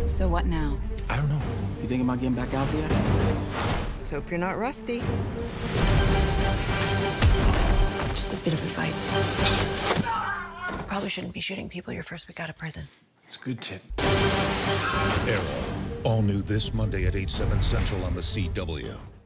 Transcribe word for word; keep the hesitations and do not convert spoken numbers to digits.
So what now? I don't know. You thinking about getting back out there? Let's hope you're not rusty. Just a bit of advice. Probably shouldn't be shooting people your first week out of prison. It's a good tip. Arrow. All new this Monday at eight, seven Central on the C W.